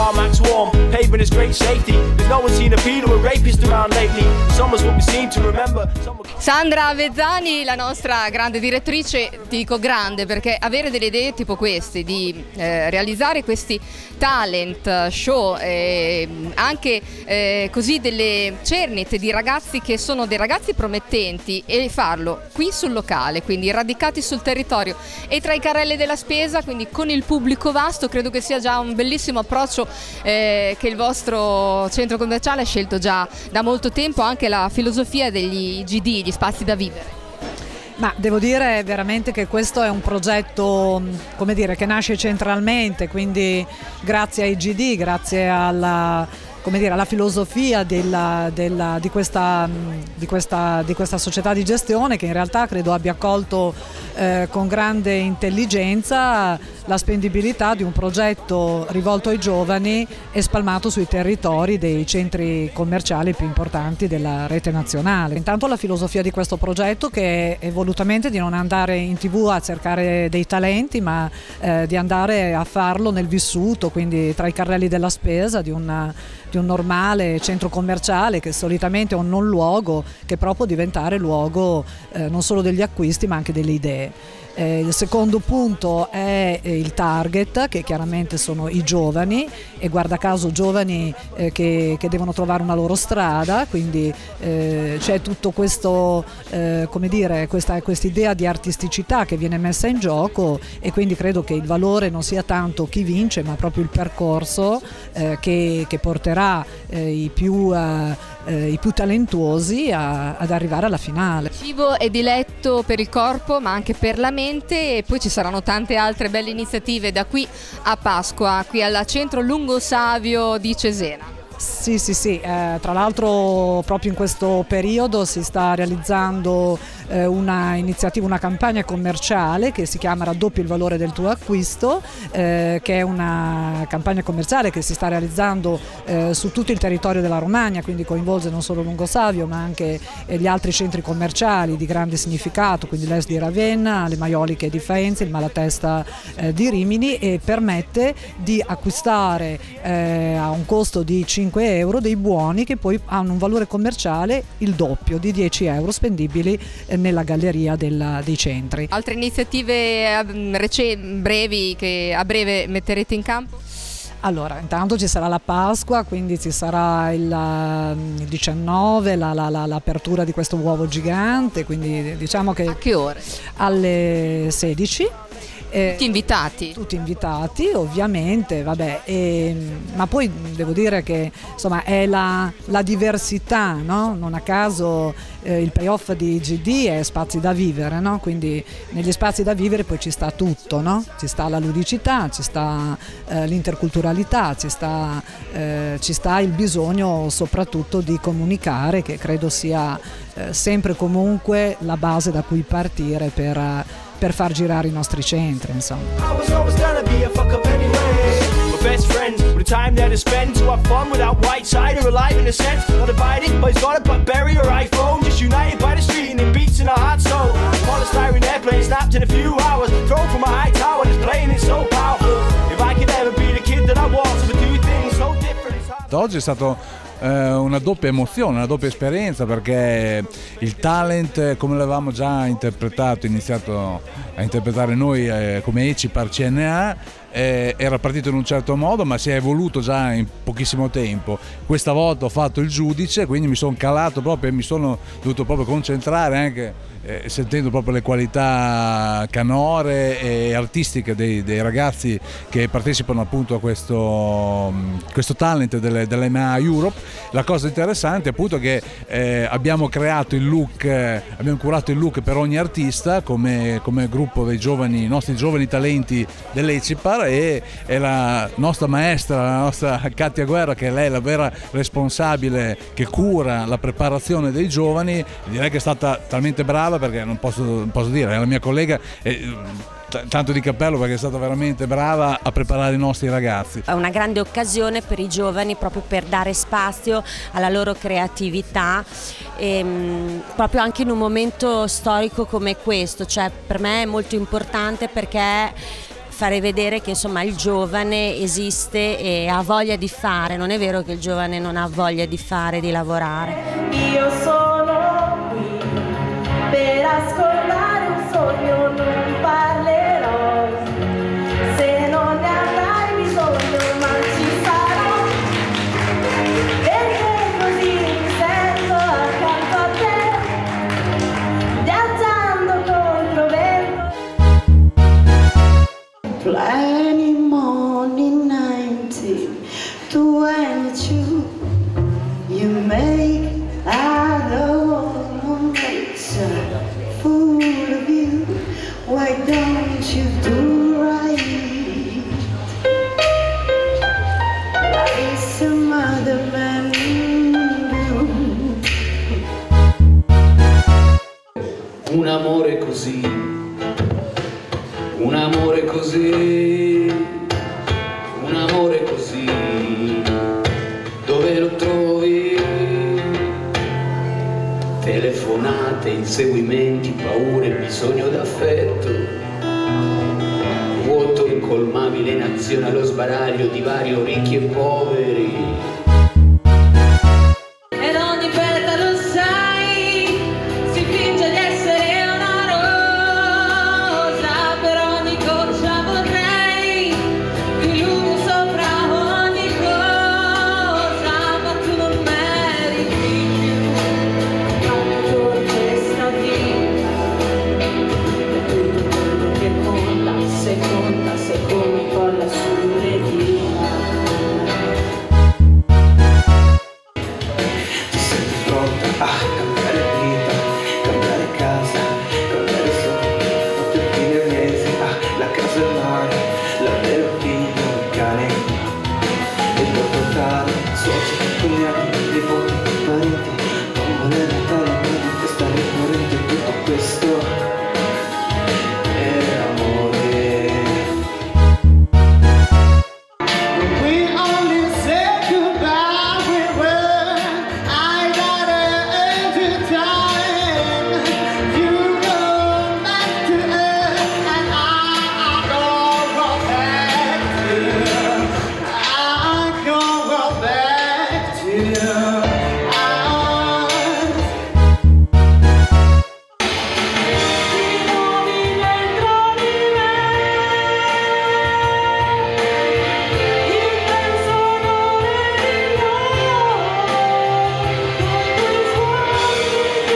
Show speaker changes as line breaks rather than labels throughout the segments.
tarmac's warm, pavement is great safety. There's no one seen a pedo or rapist around lately. Summer's what we seem to remember.
Sandra Avezzani, la nostra grande direttrice, ti dico grande perché avere delle idee tipo queste, di realizzare questi talent show, anche così delle cernite di ragazzi che sono dei ragazzi promettenti, e farlo qui sul locale, quindi radicati sul territorio e tra i carrelli della spesa, quindi con il pubblico vasto, credo che sia già un bellissimo approccio che il vostro centro commerciale ha scelto già da molto tempo, anche la filosofia degli GD, gli spazi da vivere.
Ma devo dire veramente che questo è un progetto, come dire, che nasce centralmente, quindi grazie ai GD, grazie alla, come dire, alla filosofia di questa società di gestione, che in realtà credo abbia colto con grande intelligenza la spendibilità di un progetto rivolto ai giovani e spalmato sui territori dei centri commerciali più importanti della rete nazionale. Intanto la filosofia di questo progetto, che è volutamente di non andare in TV a cercare dei talenti, ma di andare a farlo nel vissuto, quindi tra i carrelli della spesa di un normale centro commerciale, che solitamente è un non luogo, che però può diventare luogo non solo degli acquisti ma anche delle idee. Il secondo punto è il target, che chiaramente sono i giovani, e guarda caso giovani che devono trovare una loro strada, quindi c'è tutto questo, come dire, questa idea di artisticità che viene messa in gioco, e quindi credo che il valore non sia tanto chi vince ma proprio il percorso che porterà i più talentuosi ad arrivare alla finale.
Cibo è diletto per il corpo ma anche per la mente, e poi ci saranno tante altre belle iniziative da qui a Pasqua, qui al centro Lungo Savio di Cesena.
Sì, tra l'altro proprio in questo periodo si sta realizzando una iniziativa, una campagna commerciale che si chiama Raddoppia il valore del tuo acquisto, che è una campagna commerciale che si sta realizzando su tutto il territorio della Romagna, quindi coinvolge non solo Lungo Savio ma anche gli altri centri commerciali di grande significato, quindi l'Est di Ravenna, le Maioliche di Faenza, il Malatesta di Rimini, e permette di acquistare a un costo di 5 euro dei buoni che poi hanno un valore commerciale il doppio, di 10 euro spendibili nella galleria dei centri.
Altre iniziative brevi che a breve metterete in campo?
Allora, intanto ci sarà la Pasqua, quindi ci sarà il 19 l'apertura di questo uovo gigante, quindi diciamo che...
A che ore?
Alle 16.
Tutti invitati?
Tutti invitati, ovviamente, vabbè, ma poi devo dire che insomma è la diversità, no? Non a caso il payoff di GD è spazi da vivere, no? Quindi negli spazi da vivere poi ci sta tutto, no? Ci sta la ludicità, ci sta l'interculturalità, ci sta il bisogno soprattutto di comunicare, che credo sia sempre comunque la base da cui partire per far girare i nostri centri, insomma. Best friends with a time there to spend, to have fun without white side or alive in a sense, not divided but it's got a berry or iPhone, just united by the street and it beats in our hearts. So polystyrene airplane snapped in a few hours, thrown from a high tower, just playing it so powerful. If I could ever be the kid that I was, would do things so different.
Oggi è stato una doppia emozione, una doppia esperienza, perché il talent, come l'avevamo già interpretato, iniziato a interpretare noi come ECIPAR CNA, era partito in un certo modo ma si è evoluto già in pochissimo tempo. Questa volta ho fatto il giudice, quindi mi sono calato proprio e mi sono dovuto proprio concentrare, anche sentendo proprio le qualità canore e artistiche dei ragazzi che partecipano appunto a questo talent dell'EMA Europe. La cosa interessante appunto è che abbiamo creato il look, abbiamo curato il look per ogni artista come gruppo dei nostri giovani talenti dell'ECIPAR, e la nostra maestra, la nostra Katia Guerra, che è lei la vera responsabile che cura la preparazione dei giovani, direi che è stata talmente brava, perché non posso dire, è la mia collega, tanto di cappello, perché è stata veramente brava a preparare i nostri ragazzi.
È una grande occasione per i giovani, proprio per dare spazio alla loro creatività, proprio anche in un momento storico come questo. Cioè, per me è molto importante, perché fare vedere che insomma il giovane esiste e ha voglia di fare, non è vero che il giovane non ha voglia di fare, di lavorare.
Io sono qui per ascoltare un sogno, non parlerò, se non ne avrai bisogno, ma ci sarò, perché così mi sento accanto a te, viaggiando contro vento. Any morning 1922, you make makes a fool of you. Why don't you do right like some other men do?
Un amore così, un amore così, un amore così, dove lo trovi? Telefonate, inseguimenti, paure, bisogno d'affetto, vuoto incolmabile in azione allo sbaraglio, divario ricchi e poveri.
Ed ogni petalo sai, si finge di essere una rosa, per ogni goccia vorrei di lume sopra ogni cosa, ma tu non meriti più anche questa vita. Tutto quello che conta, se come colla sulle dita.
A cambiare vita, cambiare casa, cambiare sogni, fine mese, la casa e il mare, la meraviglia, il cane, il portale, suoceri, cognati, nipoti, parenti, bambole natale, mente, stare corrente, tutto questo è amore. We only said goodbye with words. I got every time. You go back to earth and I go back to you. I go back to you.
Ti muovi dentro di me, il penso odore di noi, con i suoni che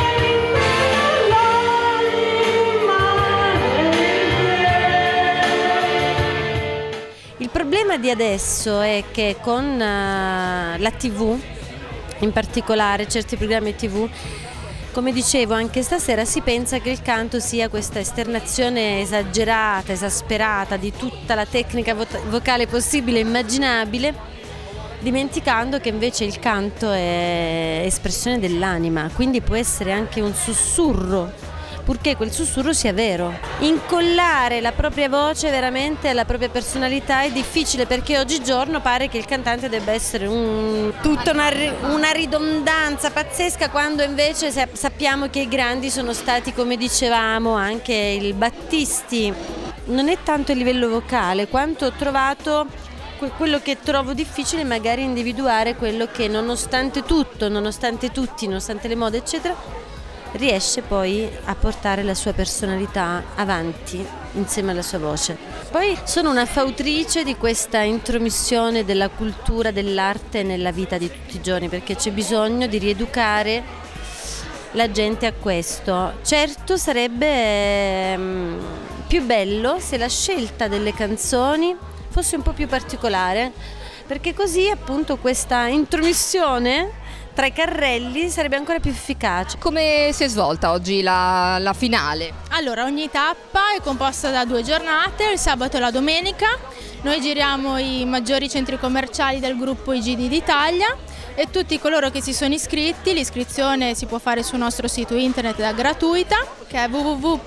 l'anima.
Il problema di adesso è che con la TV, in particolare certi programmi TV, come dicevo anche stasera, si pensa che il canto sia questa esternazione esagerata, esasperata di tutta la tecnica vocale possibile e immaginabile, dimenticando che invece il canto è espressione dell'anima, quindi può essere anche un sussurro, purché quel sussurro sia vero. Incollare la propria voce veramente alla propria personalità è difficile, perché oggigiorno pare che il cantante debba essere tutta una ridondanza pazzesca, quando invece sappiamo che i grandi sono stati, come dicevamo, anche il Battisti. Non è tanto a livello vocale quanto ho trovato quello che trovo difficile, magari individuare quello che nonostante tutto, nonostante tutti, nonostante le mode eccetera, riesce poi a portare la sua personalità avanti insieme alla sua voce. Poi sono una fautrice di questa intromissione della cultura, dell'arte nella vita di tutti i giorni, perché c'è bisogno di rieducare la gente a questo. Certo, sarebbe più bello se la scelta delle canzoni fosse un po' più particolare, perché così appunto questa intromissione tra i carrelli sarebbe ancora più efficace.
Come si è svolta oggi la finale?
Allora, ogni tappa è composta da 2 giornate, il sabato e la domenica. Noi giriamo i maggiori centri commerciali del gruppo IGD d'Italia e tutti coloro che si sono iscritti, l'iscrizione si può fare sul nostro sito internet, è gratuita, che è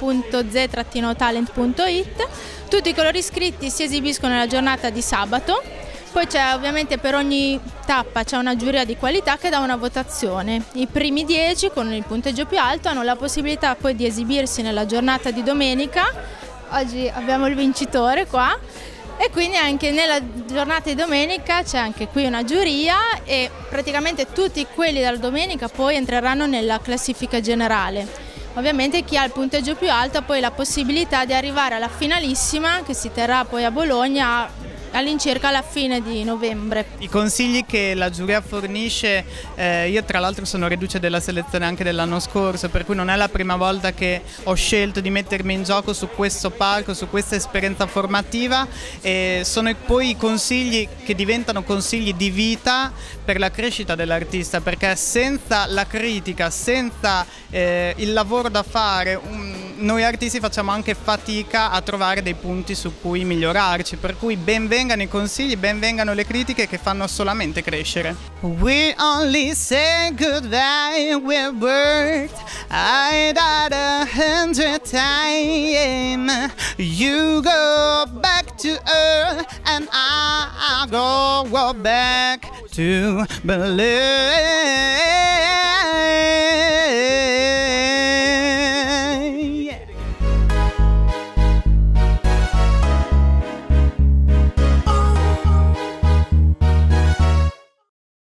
www.z-talent.it. Tutti coloro iscritti si esibiscono nella giornata di sabato. Poi c'è ovviamente, per ogni tappa c'è una giuria di qualità che dà una votazione. I primi 10 con il punteggio più alto hanno la possibilità poi di esibirsi nella giornata di domenica oggi abbiamo il vincitore qua e quindi anche nella giornata di domenica c'è anche qui una giuria e praticamente tutti quelli della domenica poi entreranno nella classifica generale. Ovviamente chi ha il punteggio più alto ha poi la possibilità di arrivare alla finalissima che si terrà poi a Bologna all'incirca alla fine di novembre.
I consigli che la giuria fornisce, io tra l'altro sono reduce della selezione anche dell'anno scorso, per cui non è la prima volta che ho scelto di mettermi in gioco su questo palco, su questa esperienza formativa, e sono poi i consigli che diventano consigli di vita per la crescita dell'artista, perché senza la critica, senza il lavoro da fare, noi artisti facciamo anche fatica a trovare dei punti su cui migliorarci, per cui ben vengano i consigli, ben vengano le critiche che fanno solamente crescere. We only say goodbye, we worked, I died 100 times. You go back to earth and I go back to believe.